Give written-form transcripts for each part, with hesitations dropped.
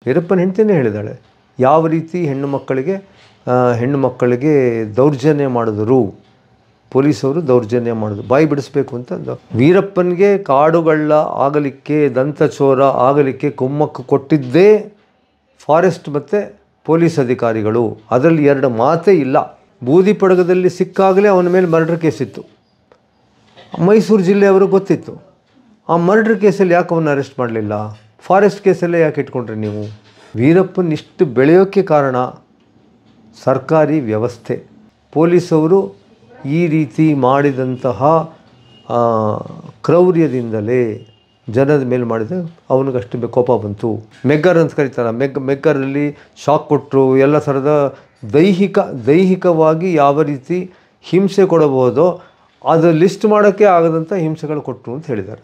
ವೀರಪ್ಪನ ಹೆಂಡತಿನೇ ಹೇಳಿದ್ದಾಳೆ ಯಾವ ರೀತಿ ಹೆಣ್ಣು ಮಕ್ಕಳಿಗೆ ದೌರ್ಜನ್ಯ ಮಾಡಿದ್ರು, ಪೊಲೀಸವರು ದೌರ್ಜನ್ಯ ಮಾಡೋದು, ಬಾಯಿ ಬಿಡಿಸ್ಬೇಕು ಅಂತ. ವೀರಪ್ಪನಿಗೆ ಕಾಡುಗಳ್ಳ ಆಗಲಿಕ್ಕೆ, ದಂತಚೋರ ಆಗಲಿಕ್ಕೆ ಕುಮ್ಮಕ್ಕು ಕೊಟ್ಟಿದ್ದೇ ಫಾರೆಸ್ಟ್ ಮತ್ತು ಪೊಲೀಸ್ ಅಧಿಕಾರಿಗಳು. ಅದರಲ್ಲಿ ಎರಡು ಮಾತೇ ಇಲ್ಲ. ಬೂದಿ ಪಡಗದಲ್ಲಿ ಸಿಕ್ಕಾಗಲೇ ಅವನ ಮೇಲೆ ಮರ್ಡರ್ ಕೇಸ್ ಇತ್ತು. ಮೈಸೂರು ಜಿಲ್ಲೆಯವರು ಗೊತ್ತಿತ್ತು. ಆ ಮರ್ಡರ್ ಕೇಸಲ್ಲಿ ಯಾಕೆ ಅವನ್ನ ಅರೆಸ್ಟ್ ಮಾಡಲಿಲ್ಲ? ಫಾರೆಸ್ಟ್ ಕೇಸಲ್ಲೇ ಯಾಕೆ ಇಟ್ಕೊಂಡ್ರಿ ನೀವು? ವೀರಪ್ಪನ ಇಷ್ಟು ಬೆಳೆಯೋಕ್ಕೆ ಕಾರಣ ಸರ್ಕಾರಿ ವ್ಯವಸ್ಥೆ. ಪೊಲೀಸವರು ಈ ರೀತಿ ಮಾಡಿದಂತಹ ಕ್ರೌರ್ಯದಿಂದಲೇ ಜನದ ಮೇಲೆ ಮಾಡಿದ ಅವನಿಗಷ್ಟು ಕೋಪ ಬಂತು. ಮೆಗ್ಗರ್ ಅಂತ ಕರೀತಾರೆ. ಮೆಗ್ಗರಲ್ಲಿ ಶಾಕ್ ಕೊಟ್ಟರು. ಎಲ್ಲ ಥರದ ದೈಹಿಕವಾಗಿ ಯಾವ ರೀತಿ ಹಿಂಸೆ ಕೊಡಬಹುದೋ ಅದು ಲಿಸ್ಟ್ ಮಾಡೋಕ್ಕೆ ಆಗದಂಥ ಹಿಂಸೆಗಳು ಕೊಟ್ಟರು ಅಂತ ಹೇಳಿದ್ದಾರೆ.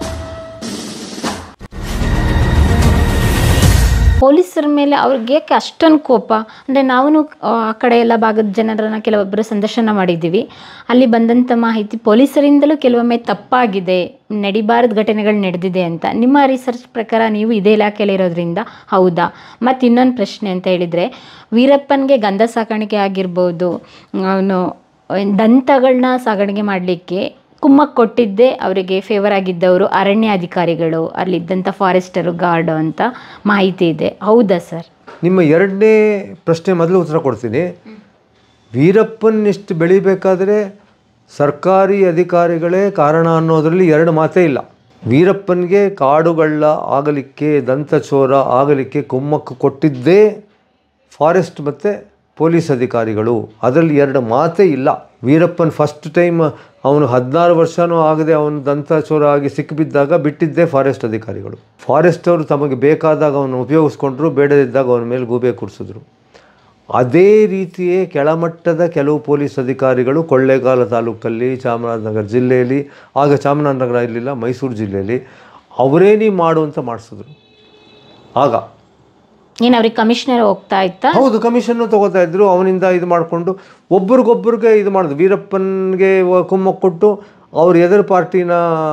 ಪೊಲೀಸರ ಮೇಲೆ ಅವ್ರಿಗೆ ಯಾಕೆ ಅಷ್ಟೊಂದು ಕೋಪ? ಅಂದರೆ ನಾವು ಆ ಕಡೆ ಎಲ್ಲ ಭಾಗದ ಜನರನ್ನು ಕೆಲವೊಬ್ಬರು ಸಂದರ್ಶನ ಮಾಡಿದ್ದೀವಿ. ಅಲ್ಲಿ ಬಂದಂಥ ಮಾಹಿತಿ ಪೊಲೀಸರಿಂದಲೂ ಕೆಲವೊಮ್ಮೆ ತಪ್ಪಾಗಿದೆ, ನಡಿಬಾರದ ಘಟನೆಗಳು ನಡೆದಿದೆ ಅಂತ. ನಿಮ್ಮ ರಿಸರ್ಚ್ ಪ್ರಕಾರ ನೀವು ಇದೇ ಇಲಾಖೆಯಲ್ಲಿ ಇರೋದ್ರಿಂದ ಹೌದಾ? ಮತ್ತು ಇನ್ನೊಂದು ಪ್ರಶ್ನೆ ಅಂತ ಹೇಳಿದರೆ, ವೀರಪ್ಪನಿಗೆ ಗಂಧ ಸಾಕಾಣಿಕೆ ಆಗಿರ್ಬೋದು, ಅವನು ದಂತಗಳನ್ನ ಸಾಗಾಣಿಕೆ ಮಾಡಲಿಕ್ಕೆ ಕುಮ್ಮಕ್ಕು ಕೊಟ್ಟಿದ್ದೇ ಅವರಿಗೆ ಫೇವರ್ ಆಗಿದ್ದವರು ಅರಣ್ಯ ಅಧಿಕಾರಿಗಳು, ಅಲ್ಲಿದ್ದಂಥ ಫಾರೆಸ್ಟರು, ಗಾರ್ಡು ಅಂತ ಮಾಹಿತಿ ಇದೆ. ಹೌದಾ ಸರ್? ನಿಮ್ಮ ಎರಡನೇ ಪ್ರಶ್ನೆ ಮೊದಲು ಉತ್ತರ ಕೊಡ್ತೀನಿ. ವೀರಪ್ಪನಿಷ್ಟು ಬೆಳಿಬೇಕಾದ್ರೆ ಸರ್ಕಾರಿ ಅಧಿಕಾರಿಗಳೇ ಕಾರಣ ಅನ್ನೋದರಲ್ಲಿ ಎರಡು ಮಾತೇ ಇಲ್ಲ. ವೀರಪ್ಪನಿಗೆ ಕಾಡುಗಳ್ಳ ಆಗಲಿಕ್ಕೆ, ದಂತಚೋರ ಆಗಲಿಕ್ಕೆ ಕುಮ್ಮಕ್ಕು ಕೊಟ್ಟಿದ್ದೇ ಫಾರೆಸ್ಟ್ ಮತ್ತು ಪೊಲೀಸ್ ಅಧಿಕಾರಿಗಳು. ಅದರಲ್ಲಿ ಎರಡು ಮಾತೇ ಇಲ್ಲ. ವೀರಪ್ಪನ್ ಫಸ್ಟ್ ಟೈಮ್ ಅವನು 16 ವರ್ಷವೂ ಆಗದೆ ಅವನು ದಂತಚೋರ ಆಗಿ ಸಿಕ್ಕಿಬಿದ್ದಾಗ ಬಿಟ್ಟಿದ್ದೇ ಫಾರೆಸ್ಟ್ ಅಧಿಕಾರಿಗಳು. ಫಾರೆಸ್ಟ್ ಅವರು ತಮಗೆ ಬೇಕಾದಾಗ ಅವನು ಉಪಯೋಗಿಸ್ಕೊಂಡ್ರು, ಬೇಡದಿದ್ದಾಗ ಅವನ ಮೇಲೆ ಗೂಬೆ ಕೂರಿಸಿದ್ರು. ಅದೇ ರೀತಿಯೇ ಕೆಳಮಟ್ಟದ ಕೆಲವು ಪೊಲೀಸ್ ಅಧಿಕಾರಿಗಳು ಕೊಳ್ಳೇಗಾಲ ತಾಲೂಕಲ್ಲಿ, ಚಾಮರಾಜನಗರ ಜಿಲ್ಲೆಯಲ್ಲಿ, ಆಗ ಚಾಮರಾಜನಗರ ಇರಲಿಲ್ಲ, ಮೈಸೂರು ಜಿಲ್ಲೆಯಲ್ಲಿ ಅವರೇನೇ ಮಾಡುವಂತ ಮಾಡಿಸಿದ್ರು. ಆಗ ಏನು ಅವ್ರಿಗೆ ಕಮಿಷನರ್ ಹೋಗ್ತಾ ಇತ್ತಾ? ಹೌದು, ಕಮಿಷನ್ನು ತೊಗೋತಾ ಇದ್ರು. ಅವನಿಂದ ಇದು ಮಾಡಿಕೊಂಡು ಒಬ್ರಿಗೊಬ್ರಿಗೆ ಇದು ಮಾಡಿದ್ರು. ವೀರಪ್ಪನಿಗೆ ಕುಮ್ಮಕ್ಕು ಕೊಟ್ಟು ಅವ್ರು ಎದುರು ಪಾರ್ಟಿನ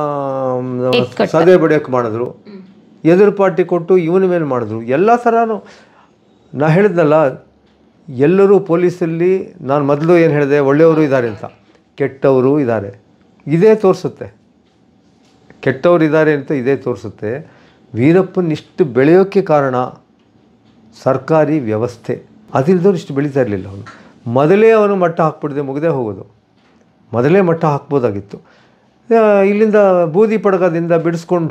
ಸದೆ ಬಡಿಯೋಕ್ಕೆ ಮಾಡಿದ್ರು, ಎದುರು ಪಾರ್ಟಿ ಕೊಟ್ಟು ಇವನ ಮೇಲೆ ಮಾಡಿದ್ರು. ಎಲ್ಲ ಥರನೂ ನಾ ಹೇಳಿದ್ನಲ್ಲ, ಎಲ್ಲರೂ ಪೊಲೀಸಲ್ಲಿ ನಾನು ಮೊದಲು ಏನು ಹೇಳಿದೆ, ಒಳ್ಳೆಯವರು ಇದ್ದಾರೆ ಅಂತ, ಕೆಟ್ಟವರು ಇದ್ದಾರೆ. ಇದೇ ತೋರಿಸುತ್ತೆ, ಕೆಟ್ಟವರು ಇದ್ದಾರೆ ಅಂತ ಇದೇ ತೋರಿಸುತ್ತೆ. ವೀರಪ್ಪನ ಇಷ್ಟು ಬೆಳೆಯೋಕ್ಕೆ ಕಾರಣ ಸರ್ಕಾರಿ ವ್ಯವಸ್ಥೆ. ಅದಿಲ್ಲದವ್ರು ಇಷ್ಟು ಬೆಳೀತಾ ಇರಲಿಲ್ಲ. ಅವನು ಮೊದಲೇ ಅವನು ಮಟ್ಟ ಹಾಕ್ಬಿಡ್ದೆ ಮುಗದೆ ಹೋಗೋದು. ಮೊದಲೇ ಮಟ್ಟ ಹಾಕ್ಬೋದಾಗಿತ್ತು. ಇಲ್ಲಿಂದ ಬೂದಿ ಪಡಗದಿಂದ ಬಿಡಿಸ್ಕೊಂಡು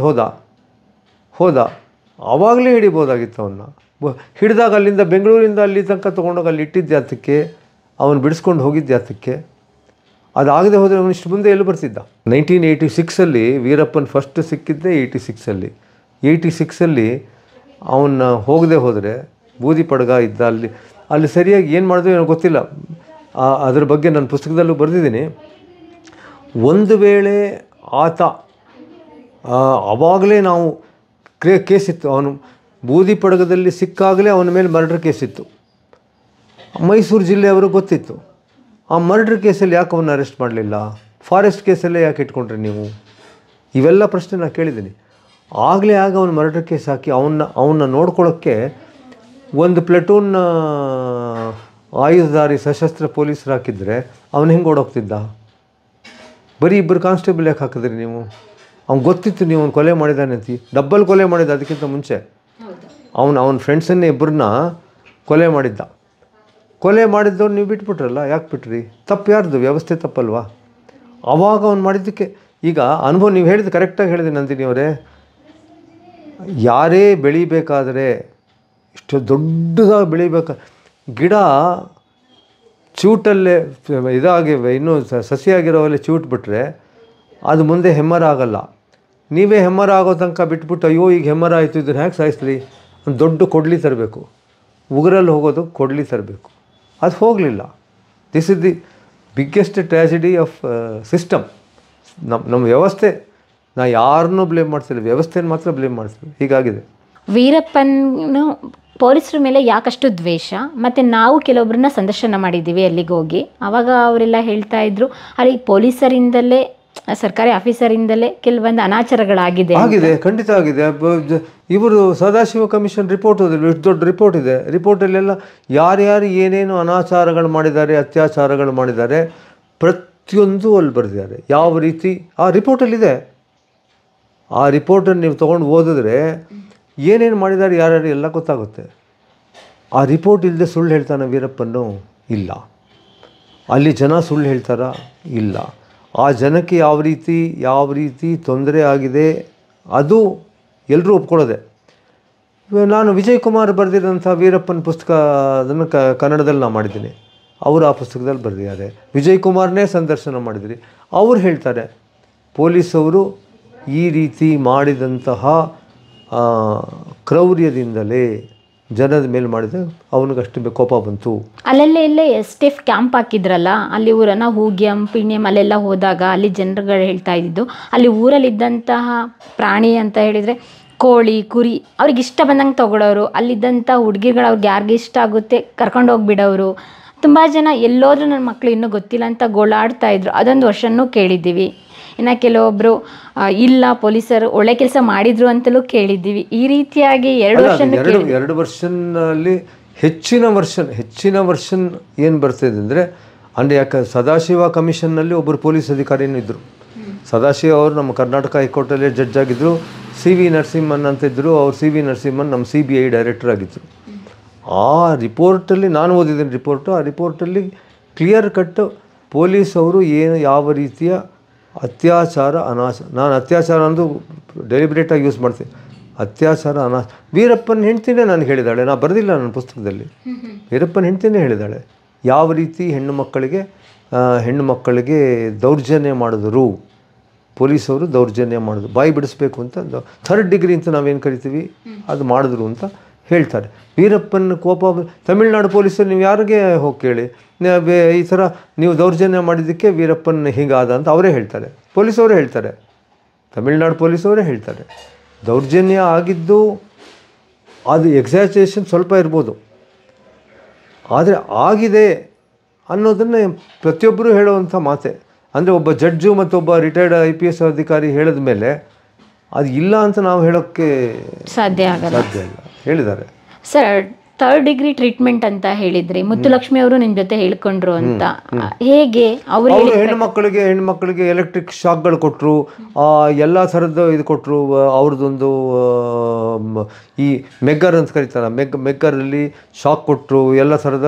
ಹೋದ ಆವಾಗಲೇ ಹಿಡಿಬೋದಾಗಿತ್ತು ಅವನ್ನ. ಹಿಡಿದಾಗ ಅಲ್ಲಿಂದ ಬೆಂಗಳೂರಿಂದ ಅಲ್ಲಿ ತನಕ ತೊಗೊಂಡೋಗಿ ಅಲ್ಲಿ ಇಟ್ಟಿದ್ದೆ ಅದಕ್ಕೆ, ಅವನು ಬಿಡಿಸ್ಕೊಂಡು ಹೋಗಿದ್ದೆ ಅದಕ್ಕೆ. ಅದಾಗದೆ ಹೋದರೆ ಅವನು ಇಷ್ಟು ಮುಂದೆ ಎಲ್ಲಿ ಬರ್ತಿದ್ದ? 1986 ವೀರಪ್ಪನ ಫಸ್ಟ್ ಸಿಕ್ಕಿದ್ದೆ 86. 86 ಅವನ್ನ ಹೋಗದೆ ಹೋದರೆ ಬೂದಿ ಪಡಗ ಇದ್ದ ಅಲ್ಲಿ ಸರಿಯಾಗಿ ಏನು ಮಾಡಿದ್ರು ಏನೋ ಗೊತ್ತಿಲ್ಲ. ಅದ್ರ ಬಗ್ಗೆ ನನ್ನ ಪುಸ್ತಕದಲ್ಲೂ ಬರೆದಿದ್ದೀನಿ. ಒಂದು ವೇಳೆ ಆತ ಆವಾಗಲೇ ನಾವು ಕೇಸಿತ್ತು, ಅವನು ಬೂದಿ ಪಡಗದಲ್ಲಿ ಸಿಕ್ಕಾಗಲೇ ಅವನ ಮೇಲೆ ಮರ್ಡರ್ ಕೇಸಿತ್ತು. ಮೈಸೂರು ಜಿಲ್ಲೆಯವರು ಗೊತ್ತಿತ್ತು. ಆ ಮರ್ಡರ್ ಕೇಸಲ್ಲಿ ಯಾಕೆ ಅವನ್ನ ಅರೆಸ್ಟ್ ಮಾಡಲಿಲ್ಲ? ಫಾರೆಸ್ಟ್ ಕೇಸಲ್ಲೇ ಯಾಕೆ ಇಟ್ಕೊಂಡ್ರಿ ನೀವು? ಇವೆಲ್ಲ ಪ್ರಶ್ನೆ ನಾನು ಕೇಳಿದ್ದೀನಿ. ಆಗಲೇ ಅವನು ಮರ್ಡರ್ ಕೇಸ್ ಹಾಕಿ ಅವನ್ನ ನೋಡ್ಕೊಳ್ಳೋಕ್ಕೆ ಒಂದು ಪ್ಲಟೂನ್ ಆಯುಧಧಾರಿ ಸಶಸ್ತ್ರ ಪೊಲೀಸರು ಹಾಕಿದರೆ ಅವನು ಹೆಂಗೆ ಓಡೋಗ್ತಿದ್ದ? ಬರೀ 2 ಕಾನ್ಸ್ಟೇಬಲ್ ಯಾಕೆ ಹಾಕಿದ್ರಿ ನೀವು? ಅವ್ನು ಗೊತ್ತಿತ್ತು ನೀವು ಅವ್ನು ಕೊಲೆ ಮಾಡಿದ್ದಾನೆ ಅಂತ. ಡಬ್ಬಲ್ ಕೊಲೆ ಮಾಡಿದ್ದ. ಅದಕ್ಕಿಂತ ಮುಂಚೆ ಅವನ ಫ್ರೆಂಡ್ಸನ್ನೇ 2 ಕೊಲೆ ಮಾಡಿದ್ದ. ಕೊಲೆ ಮಾಡಿದ್ದವ್ರು ನೀವು ಬಿಟ್ಬಿಟ್ರಲ್ಲ, ಯಾಕೆ ಬಿಟ್ರಿ? ತಪ್ಪು ಯಾರ್ದು? ವ್ಯವಸ್ಥೆ ತಪ್ಪಲ್ವಾ? ಆವಾಗ ಅವ್ನು ಮಾಡಿದ್ದಕ್ಕೆ ಈಗ ಅನುಭವ. ನೀವು ಹೇಳಿದ್ದು ಕರೆಕ್ಟಾಗಿ ಹೇಳಿದೆ ನಂದಿನಿ ಅವರೇ. ಯಾರೇ ಬೆಳಿಬೇಕಾದರೆ, ಇಷ್ಟು ದೊಡ್ಡದಾಗಿ ಗಿಡ ಚೂಟಲ್ಲೇ ಇದಾಗಿವೆ, ಇನ್ನೂ ಸಸಿಯಾಗಿರೋವಲ್ಲೇ ಚೂಟ್ ಬಿಟ್ಟರೆ ಅದು ಮುಂದೆ ಹೆಮ್ಮರ ಆಗಲ್ಲ. ನೀವೇ ಹೆಮ್ಮರ ಆಗೋ ತನಕ ಬಿಟ್ಬಿಟ್ಟು ಅಯ್ಯೋ ಈಗ ಹೆಮ್ಮರ ಆಯಿತು ಇದನ್ನು ಹೇಗೆ ಸಾಯಿಸ್ಲಿ ಒಂದು ದೊಡ್ಡ ಕೊಡ್ಲಿ ತರಬೇಕು. ಉಗುರಲ್ಲಿ ಹೋಗೋದು ಕೊಡ್ಲಿ ತರಬೇಕು, ಅದು ಹೋಗಲಿಲ್ಲ. This is the biggest tragedy of system. ನಮ್ಮ ವ್ಯವಸ್ಥೆ. ನಾ ಯಾರನ್ನೂ ಬ್ಲೇಮ್ ಮಾಡ್ತಿಲ್ಲ, ವ್ಯವಸ್ಥೆನ ಮಾತ್ರ ಬ್ಲೇಮ್ ಮಾಡ್ತೀವಿ. ಹೀಗಾಗಿದೆ. ವೀರಪ್ಪನ ಪೊಲೀಸರ ಮೇಲೆ ಯಾಕಷ್ಟು ದ್ವೇಷ? ಮತ್ತು ನಾವು ಕೆಲವೊಬ್ಬರನ್ನ ಸಂದರ್ಶನ ಮಾಡಿದ್ದೀವಿ ಅಲ್ಲಿಗೆ ಹೋಗಿ. ಆವಾಗ ಅವರೆಲ್ಲ ಹೇಳ್ತಾ ಇದ್ರು, ಅಲ್ಲಿ ಪೊಲೀಸರಿಂದಲೇ ಸರ್ಕಾರಿ ಆಫೀಸರಿಂದಲೇ ಕೆಲವೊಂದು ಅನಾಚಾರಗಳಾಗಿದೆ ಆಗಿದೆ, ಖಂಡಿತ ಆಗಿದೆ. ಇವರು ಸದಾಶಿವ ಕಮಿಷನ್ ರಿಪೋರ್ಟ್ ಓದಿದ್ರು, ಎಷ್ಟು ದೊಡ್ಡ ರಿಪೋರ್ಟ್ ಇದೆ. ರಿಪೋರ್ಟಲ್ಲೆಲ್ಲ ಯಾರ್ಯಾರು ಏನೇನು ಅನಾಚಾರಗಳು ಮಾಡಿದ್ದಾರೆ, ಅತ್ಯಾಚಾರಗಳು ಮಾಡಿದ್ದಾರೆ, ಪ್ರತಿಯೊಂದು ಅಲ್ಲಿ ಬರೆದಿದ್ದಾರೆ. ಯಾವ ರೀತಿ ಆ ರಿಪೋರ್ಟಲ್ಲಿದೆ. ಆ ರಿಪೋರ್ಟನ್ನು ನೀವು ತೊಗೊಂಡು ಓದಿದ್ರೆ ಏನೇನು ಮಾಡಿದ್ದಾರೆ ಯಾರ್ಯಾರು ಎಲ್ಲ ಗೊತ್ತಾಗುತ್ತೆ. ಆ ರಿಪೋರ್ಟ್ ಇಲ್ಲದೆ ಸುಳ್ಳು ಹೇಳ್ತಾನೆ ವೀರಪ್ಪನ್ನು? ಇಲ್ಲ. ಅಲ್ಲಿ ಜನ ಸುಳ್ಳು ಹೇಳ್ತಾರಾ? ಇಲ್ಲ. ಆ ಜನಕ್ಕೆ ಯಾವ ರೀತಿ ತೊಂದರೆ ಆಗಿದೆ ಅದು ಎಲ್ಲರೂ ಒಪ್ಕೊಳ್ಳೋದೆ. ನಾನು ವಿಜಯ್ ಕುಮಾರ್ ಬರೆದಿರೋಂಥ ವೀರಪ್ಪನ ಪುಸ್ತಕ ಅದನ್ನು ಕನ್ನಡದಲ್ಲಿ ನಾನು ಮಾಡಿದ್ದೀನಿ. ಅವರು ಆ ಪುಸ್ತಕದಲ್ಲಿ ಬರೆದಿದ್ದಾರೆ. ವಿಜಯ್ ಕುಮಾರ್ನೇ ಸಂದರ್ಶನ ಮಾಡಿದ್ರಿ. ಅವ್ರು ಹೇಳ್ತಾರೆ ಪೊಲೀಸವರು ಈ ರೀತಿ ಮಾಡಿದಂತಹ ಕ್ರೌರ್ಯದಿಂದಲೇ ಜನದ ಮೇಲೆ ಮಾಡಿದ ಅವನಿಗಷ್ಟು ಕೋಪ ಬಂತು. ಅಲ್ಲಲ್ಲೇ STF ಕ್ಯಾಂಪ್ ಹಾಕಿದ್ರಲ್ಲ, ಅಲ್ಲಿ ಊರನ್ನ ಹೂಗ್ಯಂ ಪಿಣ್ಯಂ ಅಲ್ಲೆಲ್ಲ ಹೋದಾಗ ಅಲ್ಲಿ ಜನರುಗಳು ಹೇಳ್ತಾ ಇದ್ದಿದ್ದು, ಅಲ್ಲಿ ಊರಲ್ಲಿದ್ದಂತಹ ಪ್ರಾಣಿ ಅಂತ ಹೇಳಿದರೆ ಕೋಳಿ ಕುರಿ ಅವ್ರಿಗೆ ಇಷ್ಟ ಬಂದಂಗೆ ತೊಗೊಳೋರು, ಅಲ್ಲಿದ್ದಂಥ ಹುಡುಗಿಗಳು ಅವ್ರಿಗೆ ಯಾರಿಗೆ ಇಷ್ಟ ಆಗುತ್ತೆ ಕರ್ಕೊಂಡು ಹೋಗ್ಬಿಡೋರು. ತುಂಬ ಜನ ಎಲ್ಲೋದ್ರೂ ನನ್ನ ಮಕ್ಕಳು ಇನ್ನೂ ಗೊತ್ತಿಲ್ಲ ಅಂತ ಗೋಳಾಡ್ತಾ ಇದ್ರು. ಅದೊಂದು ವರ್ಷನೂ ಕೇಳಿದ್ದೀವಿ. ಇನ್ನು ಕೆಲವೊಬ್ಬರು ಇಲ್ಲ ಪೊಲೀಸರು ಒಳ್ಳೆ ಕೆಲಸ ಮಾಡಿದ್ರು ಅಂತಲೂ ಕೇಳಿದ್ದೀವಿ. ಈ ರೀತಿಯಾಗಿ 2 ವರ್ಷನಲ್ಲಿ ಹೆಚ್ಚಿನ ವರ್ಷನ್ ಏನು ಬರ್ತಿದೆ ಅಂದರೆ ಯಾಕೆ ಸದಾಶಿವ ಕಮಿಷನ್ನಲ್ಲಿ ಒಬ್ಬರು ಪೊಲೀಸ್ ಅಧಿಕಾರಿನೂ ಇದ್ದರು. ಸದಾಶಿವ ಅವರು ನಮ್ಮ ಕರ್ನಾಟಕ ಹೈಕೋರ್ಟಲ್ಲಿ ಜಡ್ಜ್ ಆಗಿದ್ದರು. CV ನರಸಿಂಹನ್ ಅಂತಿದ್ದರು. ಅವ್ರು CV ನರಸಿಂಹನ್ ನಮ್ಮ CBI ಡೈರೆಕ್ಟರ್ ಆಗಿದ್ದರು. ಆ ರಿಪೋರ್ಟಲ್ಲಿ ನಾನು ಓದಿದ್ದೀನಿ ರಿಪೋರ್ಟು. ಆ ರಿಪೋರ್ಟಲ್ಲಿ ಕ್ಲಿಯರ್ ಕಟ್ ಪೊಲೀಸವರು ಯಾವ ರೀತಿಯ ಅತ್ಯಾಚಾರ ನಾನು ಅತ್ಯಾಚಾರ ಅಂದು ಡೆಲಿಬ್ರೇಟಾಗಿ ಯೂಸ್ ಮಾಡ್ತೀನಿ. ಅತ್ಯಾಚಾರ ವೀರಪ್ಪನ ಹೆಂಡ್ತಿನೇ ನನಗೆ ಹೇಳಿದ್ದಾಳೆ. ನಾನು ಬರೆದಿಲ್ಲ ನನ್ನ ಪುಸ್ತಕದಲ್ಲಿ. ವೀರಪ್ಪನ ಹೆಂಡ್ತಿನೇ ಹೇಳಿದ್ದಾಳೆ ಯಾವ ರೀತಿ ಹೆಣ್ಣು ಮಕ್ಕಳಿಗೆ ದೌರ್ಜನ್ಯ ಮಾಡಿದ್ರು, ಪೊಲೀಸವರು ದೌರ್ಜನ್ಯ ಮಾಡಿದ್ರು, ಬಾಯಿ ಬಿಡಿಸ್ಬೇಕು ಅಂತ 3rd ಡಿಗ್ರಿ ಅಂತ ನಾವೇನು ಕರಿತೀವಿ ಅದು ಮಾಡಿದ್ರು ಅಂತ ಹೇಳ್ತಾರೆ. ವೀರಪ್ಪನ ಕೋಪ ತಮಿಳ್ನಾಡು ಪೊಲೀಸರು ನೀವು ಯಾರಿಗೆ ಹೋಗಿ ಕೇಳಿ ಈ ಥರ ನೀವು ದೌರ್ಜನ್ಯ ಮಾಡಿದ್ದಕ್ಕೆ ವೀರಪ್ಪನ ಹೀಗಾದ ಅಂತ ಅವರೇ ಹೇಳ್ತಾರೆ. ಪೊಲೀಸವರೇ ಹೇಳ್ತಾರೆ, ತಮಿಳ್ನಾಡು ಪೊಲೀಸವರೇ ಹೇಳ್ತಾರೆ. ದೌರ್ಜನ್ಯ ಆಗಿದ್ದು ಅದು ಎಕ್ಸಾಜರೇಷನ್ ಸ್ವಲ್ಪ ಇರ್ಬೋದು, ಆದರೆ ಆಗಿದೆ ಅನ್ನೋದನ್ನು ಪ್ರತಿಯೊಬ್ಬರು ಹೇಳುವಂಥ ಮಾತೆ. ಅಂದರೆ ಒಬ್ಬ ಜಡ್ಜು ಮತ್ತು ಒಬ್ಬ ರಿಟೈರ್ಡ್ IPS ಅಧಿಕಾರಿ ಹೇಳಿದ ಮೇಲೆ ಅದು ಇಲ್ಲ ಅಂತ ನಾವು ಹೇಳೋಕ್ಕೆ ಸಾಧ್ಯ ಇಲ್ಲ. ಹೇಳಿದ್ದಾರೆ ಸರ್. 3rd ಡಿಗ್ರಿ ಟ್ರೀಟ್ಮೆಂಟ್ ಅಂತ ಹೇಳಿದ್ರಿ, ಮುತ್ತುಲಕ್ಷ್ಮಿ ಅವರು ನಿಮ್ಮ ಜೊತೆ ಹೇಳ್ಕೊಂಡ್ರು ಅಂತ. ಹೇಗೆ ಅವರು ಹೆಣ್ಮಕ್ಳಿಗೆ ಎಲೆಕ್ಟ್ರಿಕ್ ಶಾಕ್ಗಳು ಕೊಟ್ಟರು, ಎಲ್ಲ ಥರದ್ದು ಇದು ಕೊಟ್ಟರು. ಅವ್ರದ್ದೊಂದು ಈ ಮೆಗ್ಗರ್ ಅಂತ ಕರೀತಾರೆ, ಮೆಗ್ಗರಲ್ಲಿ ಶಾಕ್ ಕೊಟ್ಟರು. ಎಲ್ಲ ಥರದ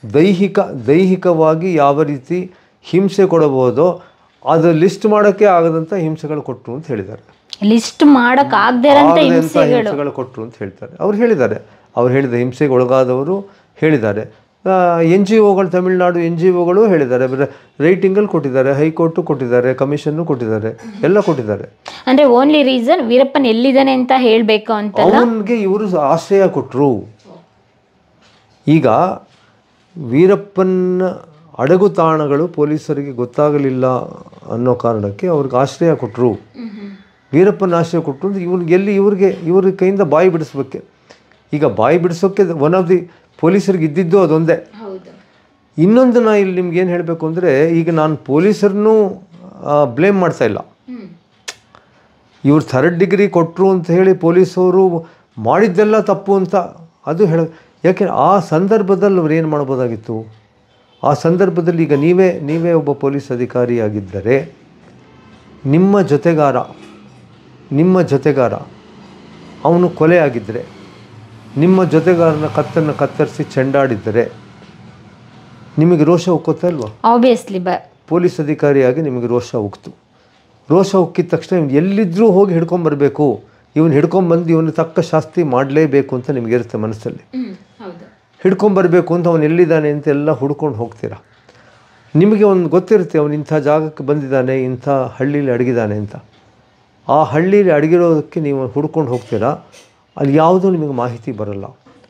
ದೈಹಿಕವಾಗಿ ಯಾವ ರೀತಿ ಹಿಂಸೆ ಕೊಡಬಹುದೋ ಅದು ಲಿಸ್ಟ್ ಮಾಡೋಕ್ಕೆ ಆಗದಂಥ ಹಿಂಸೆಗಳು ಕೊಟ್ಟರು ಅಂತ ಹೇಳಿದ್ದಾರೆ. ಲಿಸ್ಟ್ ಮಾಡೋಕ್ಕಾಗದೇ ಇರೋಂಥ ಹಿಂಸೆಗಳು ಕೊಟ್ಟರು ಅಂತ ಹೇಳ್ತಾರೆ. ಅವ್ರು ಹೇಳಿದ ಹಿಂಸೆಗೆ ಒಳಗಾದವರು ಹೇಳಿದ್ದಾರೆ. NGOಗಳು ತಮಿಳ್ನಾಡು NGOಗಳು ಹೇಳಿದ್ದಾರೆ. ರೈಟಿಂಗಲ್ಲಿ ಕೊಟ್ಟಿದ್ದಾರೆ, ಹೈಕೋರ್ಟು ಕೊಟ್ಟಿದ್ದಾರೆ, ಕಮಿಷನ್ನು ಕೊಟ್ಟಿದ್ದಾರೆ, ಎಲ್ಲ ಕೊಟ್ಟಿದ್ದಾರೆ. ಅಂದರೆ ಓನ್ಲಿ ರೀಸನ್ ವೀರಪ್ಪನ್ ಎಲ್ಲಿದ್ದಾನೆ ಅಂತ ಹೇಳಬೇಕು ಅಂತ ಅವನಿಗೆ ಇವರು ಆಶ್ರಯ ಕೊಟ್ಟರು. ಈಗ ವೀರಪ್ಪನ ಅಡಗುತಾಣಗಳು ಪೊಲೀಸರಿಗೆ ಗೊತ್ತಾಗಲಿಲ್ಲ ಅನ್ನೋ ಕಾರಣಕ್ಕೆ ಅವ್ರಿಗೆ ಆಶ್ರಯ ಕೊಟ್ಟರು. ವೀರಪ್ಪನ ಆಶ್ರಯ ಕೊಟ್ಟರು ಅಂದ್ರೆ ಇವ್ರ ಕೈಯಿಂದ ಬಾಯಿ ಬಿಡಿಸ್ಬೇಕೆ. ಈಗ ಬಾಯಿ ಬಿಡಿಸೋಕ್ಕೆ ಒನ್ ಆಫ್ ದಿ ಪೊಲೀಸರಿಗೆ ಇದ್ದಿದ್ದು ಅದೊಂದೇ. ಇನ್ನೊಂದು ನಾ ಇಲ್ಲಿ ನಿಮ್ಗೆ ಏನು ಹೇಳಬೇಕು ಅಂದರೆ, ಈಗ ನಾನು ಪೊಲೀಸರನ್ನೂ ಬ್ಲೇಮ್ ಮಾಡ್ತಾ ಇಲ್ಲ. ಇವ್ರು 3rd ಡಿಗ್ರಿ ಕೊಟ್ಟರು ಅಂತ ಹೇಳಿ ಪೊಲೀಸವರು ಮಾಡಿದ್ದೆಲ್ಲ ತಪ್ಪು ಅಂತ ಅದು ಯಾಕೆಂದರೆ ಆ ಸಂದರ್ಭದಲ್ಲಿ ಅವ್ರು ಏನು ಮಾಡ್ಬೋದಾಗಿತ್ತು? ಆ ಸಂದರ್ಭದಲ್ಲಿ ಈಗ ನೀವೇ ಒಬ್ಬ ಪೊಲೀಸ್ ಅಧಿಕಾರಿಯಾಗಿದ್ದರೆ ನಿಮ್ಮ ಜೊತೆಗಾರ ಅವನು ಕೊಲೆ ಆಗಿದ್ದರೆ, ನಿಮ್ಮ ಜೊತೆಗಾರನ ಕತ್ತರಿಸಿ ಚೆಂಡಾಡಿದ್ದರೆ ನಿಮಗೆ ರೋಷ ಉಕ್ಕುತ್ತಾ ಇಲ್ವಾ? ಆಬ್ವಿಯಸ್ಲಿ ಪೊಲೀಸ್ ಅಧಿಕಾರಿಯಾಗಿ ನಿಮಗೆ ರೋಷ ಉಕ್ಕಿದ ತಕ್ಷಣ ಇವ್ನು ಎಲ್ಲಿದ್ದರೂ ಹೋಗಿ ಹಿಡ್ಕೊಂಬರ್ಬೇಕು, ಇವನು ಹಿಡ್ಕೊಂಬಂದು ಇವನು ತಕ್ಕ ಶಾಸ್ತಿ ಮಾಡಲೇಬೇಕು ಅಂತ ನಿಮಗಿರುತ್ತೆ ಮನಸ್ಸಲ್ಲಿ. ಹಿಡ್ಕೊಂಬರ್ಬೇಕು ಅಂತ ಅವನು ಎಲ್ಲಿದ್ದಾನೆ ಅಂತ ಎಲ್ಲ ಹುಡ್ಕೊಂಡು ಹೋಗ್ತೀರಾ. ನಿಮಗೆ ಒಂದು ಗೊತ್ತಿರುತ್ತೆ ಅವನು ಇಂಥ ಜಾಗಕ್ಕೆ ಬಂದಿದ್ದಾನೆ, ಇಂಥ ಹಳ್ಳೀಲಿ ಅಡಗಿದ್ದಾನೆ ಅಂತ. ಆ ಹಳ್ಳೀಲಿ ಅಡಗಿರೋದಕ್ಕೆ ನೀವು ಹುಡ್ಕೊಂಡು ಹೋಗ್ತೀರಾ, ಅಲ್ಲಿ ಯಾವುದೂ ನಿಮಗೆ ಮಾಹಿತಿ ಬರೋಲ್ಲ.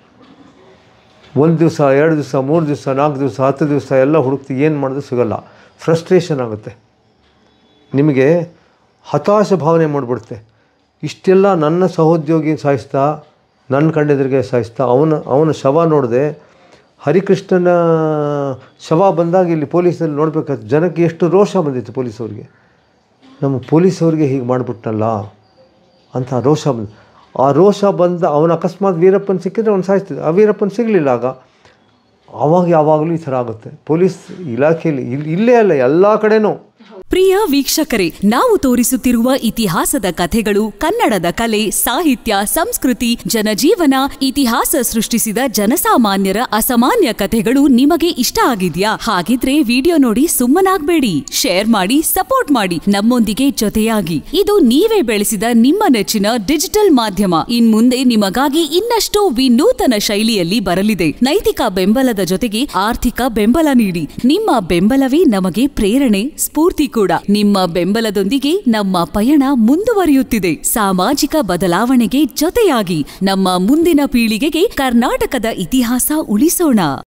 1 ದಿವಸ 2 ದಿವಸ 3 ದಿವಸ 4 ದಿವಸ 10 ದಿವಸ ಎಲ್ಲ ಹುಡುಕ್ತಿ, ಏನು ಮಾಡೋದು ಸಿಗೋಲ್ಲ. ಫ್ರಸ್ಟ್ರೇಷನ್ ಆಗುತ್ತೆ, ನಿಮಗೆ ಹತಾಶ ಭಾವನೆ ಮಾಡಿಬಿಡುತ್ತೆ. ಇಷ್ಟೆಲ್ಲ ನನ್ನ ಸಹೋದ್ಯೋಗಿ ಸಾಯಿಸ್ತಾ, ನನ್ನ ಕಣ್ಣೆದುರಿಗೆ ಸಾಯಿಸ್ತಾ, ಅವನ ಶವ ನೋಡಿದೆ. ಹರಿಕೃಷ್ಣನ ಶವ ಬಂದಾಗ ಇಲ್ಲಿ ಪೊಲೀಸಲ್ಲಿ ನೋಡಬೇಕಾದ್ರೆ ಜನಕ್ಕೆ ಎಷ್ಟು ರೋಷ ಬಂದಿತ್ತು ಪೊಲೀಸವ್ರಿಗೆ. ನಮ್ಮ ಪೊಲೀಸವ್ರಿಗೆ ಹೀಗೆ ಮಾಡಿಬಿಟ್ನಲ್ಲ ಅಂತ ರೋಷ ಬಂದು, ಆ ರೋಷ ಬಂದ ಅವನ ಅಕಸ್ಮಾತ್ ವೀರಪ್ಪನ ಸಿಕ್ಕಿದ್ರೆ ಅವ್ನು ಸಾಯಿಸ್ತಿದ್ದ. ಆ ವೀರಪ್ಪನ ಸಿಗಲಿಲ್ಲ. ಆವಾಗ ಯಾವಾಗಲೂ ಈ ಥರ ಆಗುತ್ತೆ ಪೊಲೀಸ್ ಇಲಾಖೆಯಲ್ಲಿ. ಇಲ್ಲೇ ಅಲ್ಲ, ಎಲ್ಲ ಕಡೆನೂ. ಪ್ರಿಯ ವೀಕ್ಷಕರೇ, ನಾವು ತೋರಿಸುತ್ತಿರುವ ಇತಿಹಾಸದ ಕಥೆಗಳು ಕನ್ನಡದ ಕಲೆ, ಸಾಹಿತ್ಯ, ಸಂಸ್ಕೃತಿ, ಜನಜೀವನ, ಇತಿಹಾಸ ಸೃಷ್ಟಿಸಿದ ಜನಸಾಮಾನ್ಯರ ಅಸಾಮಾನ್ಯ ಕಥೆಗಳು ನಿಮಗೆ ಇಷ್ಟ ಆಗಿದ್ಯಾ? ಹಾಗಿದ್ರೆ ವಿಡಿಯೋ ನೋಡಿ ಸುಮ್ಮನಾಗ್ಬೇಡಿ, ಶೇರ್ ಮಾಡಿ, ಸಪೋರ್ಟ್ ಮಾಡಿ, ನಮ್ಮೊಂದಿಗೆ ಜೊತೆಯಾಗಿ. ಇದು ನೀವೇ ಬೆಳೆಸಿದ ನಿಮ್ಮ ನೆಚ್ಚಿನ ಡಿಜಿಟಲ್ ಮಾಧ್ಯಮ. ಇನ್ಮುಂದೆ ನಿಮಗಾಗಿ ಇನ್ನಷ್ಟು ವಿನೂತನ ಶೈಲಿಯಲ್ಲಿ ಬರಲಿದೆ. ನೈತಿಕ ಬೆಂಬಲದ ಜೊತೆಗೆ ಆರ್ಥಿಕ ಬೆಂಬಲ ನೀಡಿ. ನಿಮ್ಮ ಬೆಂಬಲವೇ ನಮಗೆ ಪ್ರೇರಣೆ, ಸ್ಫೂರ್ತಿ ಕೂಡ. ನಿಮ್ಮ ಬೆಂಬಲದೊಂದಿಗೆ ನಮ್ಮ ಪಯಣ ಮುಂದುವರಿಯುತ್ತಿದೆ. ಸಾಮಾಜಿಕ ಬದಲಾವಣೆಗೆ ಜೊತೆಯಾಗಿ ನಮ್ಮ ಮುಂದಿನ ಪೀಳಿಗೆಗೆ ಕರ್ನಾಟಕದ ಇತಿಹಾಸ ಉಳಿಸೋಣ.